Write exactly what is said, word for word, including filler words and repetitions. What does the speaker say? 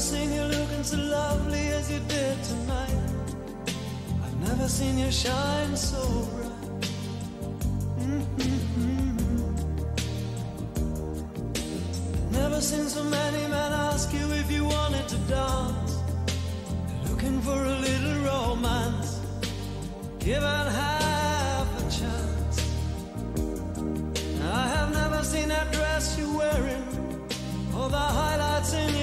seen you looking so lovely as you did tonight. I've never seen you shine so bright. Mm-hmm. Never seen so many men ask you if you wanted to dance. They're looking for a little romance, given half a chance. I have never seen that dress you're wearing, or the highlights in